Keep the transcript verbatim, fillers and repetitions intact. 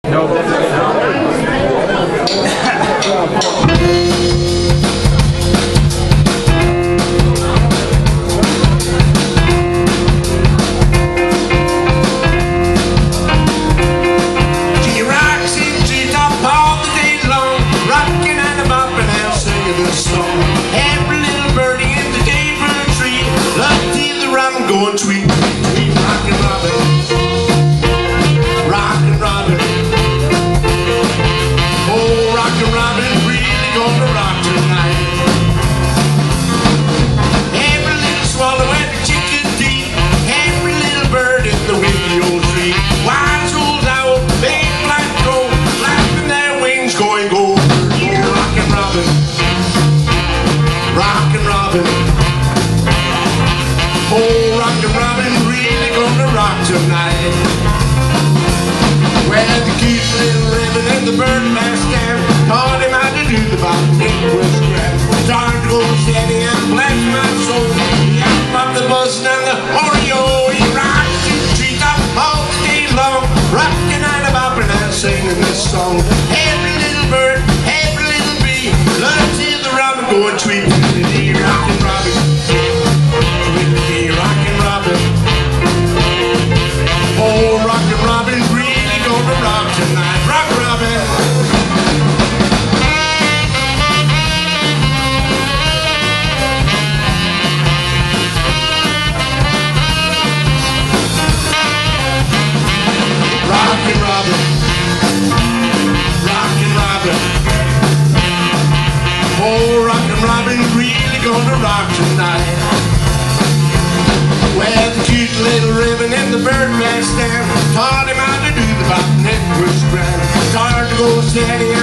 Going sweet, sweet rockin' Robin, rockin' Robin. Oh, rockin' Robin, really gonna rock tonight. Every little swallow at the chicken teeth, every little bird in the windy old tree. Wise old owl, big black gold, flapping their wings, going gold. Oh, rockin' Robin, rockin' Robin. Oh, rockin' Robin, really gonna rock tonight. Well, the cute little ribbon and the bird last stand taught him how to do the bottom. It was grand. Started to go steady and bless my soul. He out the bus and the Oreo. He rocks the treetop all day long, rockin' and a boppin' and singing this song. Every little bird, every little bee, love to hear the robin going sweet. Rockin' Robin. Oh, rockin' Robin, really gonna rock tonight. Rock Robin. Rockin' Robin, rockin' Robin. Oh, rockin' Robin, really gonna rock tonight. Well, the cute little ribbon and the bird last stand taught him how to do the bop, and it was grand. Started to go steady